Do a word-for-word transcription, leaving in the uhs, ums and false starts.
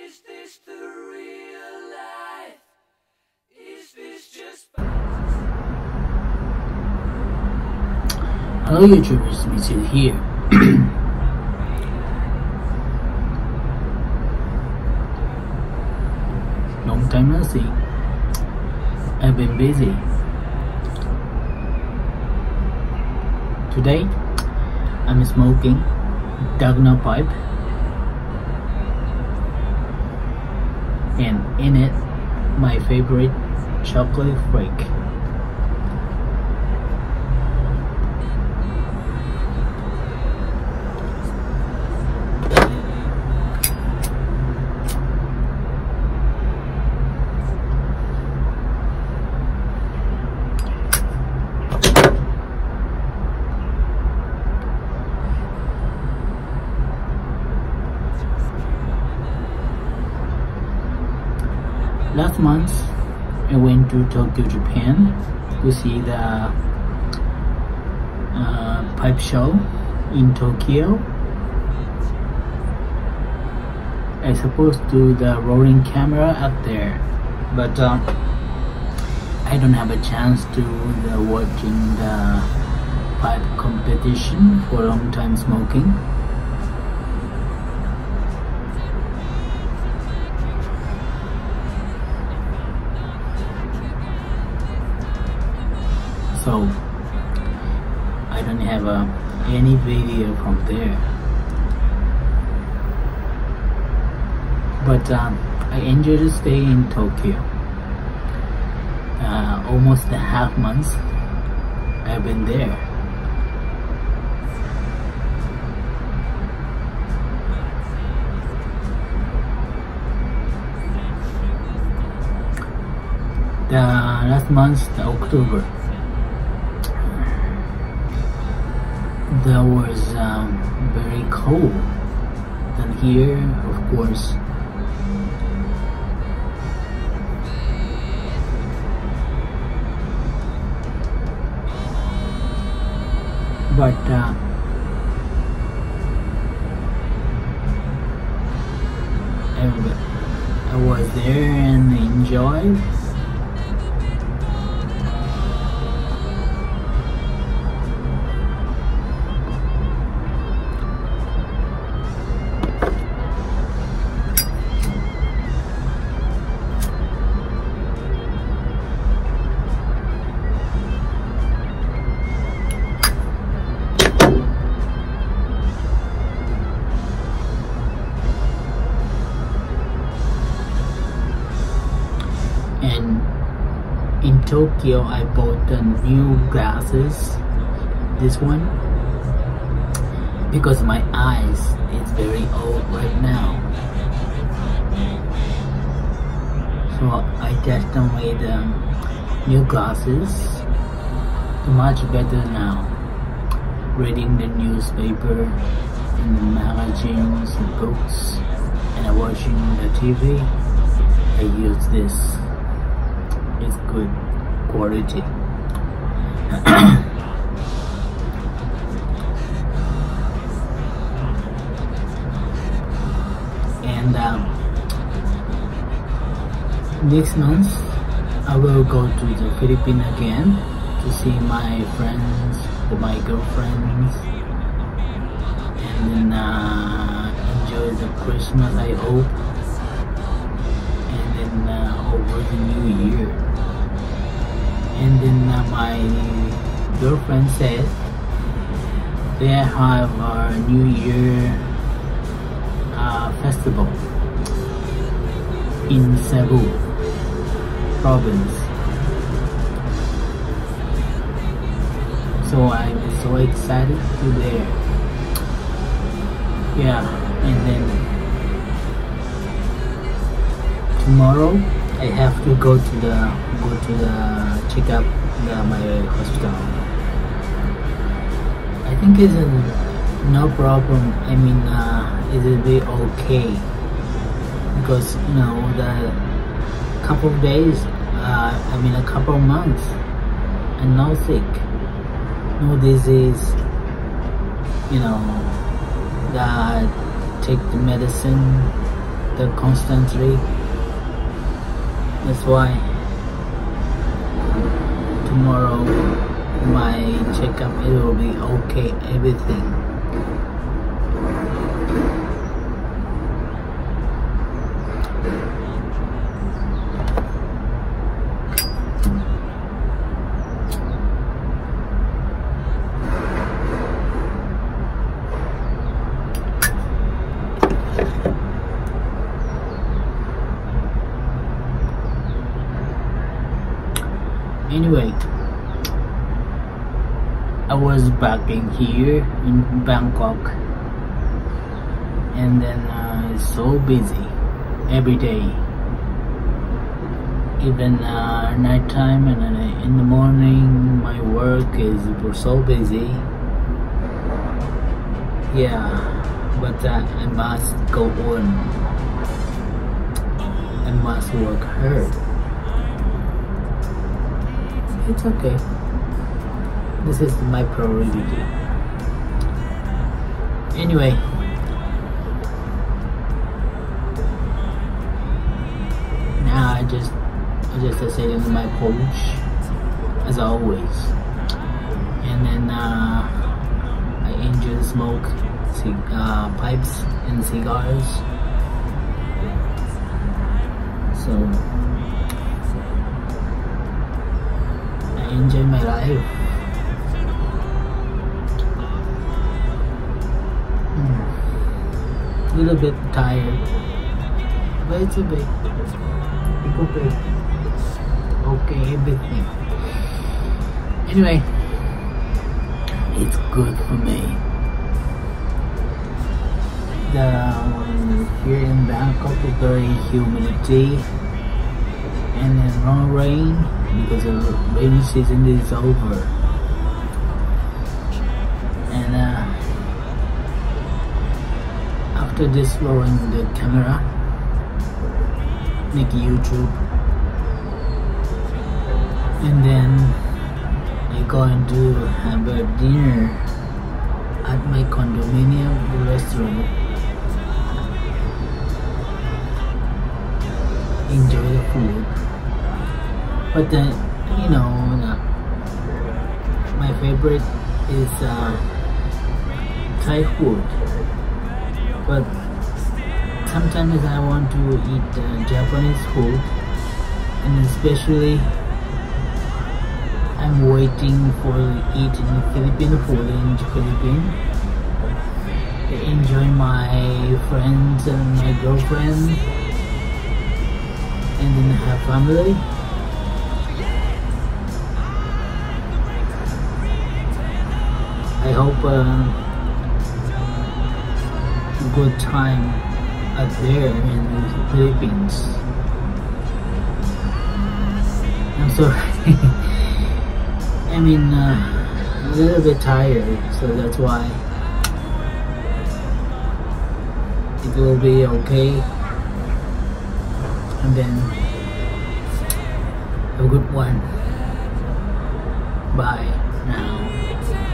Is this the real life? Is this just... Hello YouTubers, Mitsu here. Long time no see. I've been busy. Today, I'm smoking Dagna pipe, and in it, my favorite chocolate flake. Last month, I went to Tokyo, Japan to see the uh, pipe show in Tokyo. I supposed to do the rolling camera out there, but uh, I don't have a chance to the watching the pipe competition for a long time smoking. So I don't have uh, any video from there, but um, I enjoy to stay in Tokyo. Uh, almost a half month I've been there. The last month, the October, that was um, very cold. And here, of course, but uh, I, I was there and enjoyed. And in Tokyo, I bought the new glasses, this one, because my eyes is very old right now. So I just made um, new glasses, much better now. Reading the newspaper and the magazines and books, and watching the T V, I use this. It's good quality. And um, next month I will go to the Philippines again to see my friends, the, my girlfriends, and then uh, enjoy the Christmas, I hope, and then uh, over the New Year. And then uh, my girlfriend said they have a New Year uh, festival in Cebu province. So I'm so excited to there. Yeah, and then tomorrow I have to go to the go to the check up the, my hospital. I think it's a, no problem. I mean, uh, it will be okay, because you know the couple of days, uh, I mean a couple of months, and no sick, no disease. You know, that take the medicine the constantly. That's why tomorrow my checkup, it will be okay, everything. Anyway, I was back in here in Bangkok, and then uh, it's so busy every day, even uh, nighttime, and then in the morning my work is so busy. Yeah, but uh, I must go on. I must work hard. It's okay. This is my priority. Anyway, now I just I just sit in my pouch as always, and then uh, I enjoy smoke cig uh, pipes and cigars. So enjoy my life. Hmm. A little bit tired, but it's okay. It's okay. Okay, everything. Anyway, it's good for me. The um, here in Bangkok is very humidity, and then long rain, because the rainy season is over. And uh, after this, rolling the camera, make YouTube, and then we're going to have a dinner at my condominium restaurant. Enjoy the food. But then, you know, my favorite is uh, Thai food. But sometimes I want to eat uh, Japanese food, and especially I'm waiting for eating Filipino food in the Philippines. I enjoy my friends and my girlfriend, and then have family. I hope uh, a good time out there in the Philippines. I'm sorry. I mean, uh, a little bit tired, so that's why it will be okay. And then have a good one. Bye now.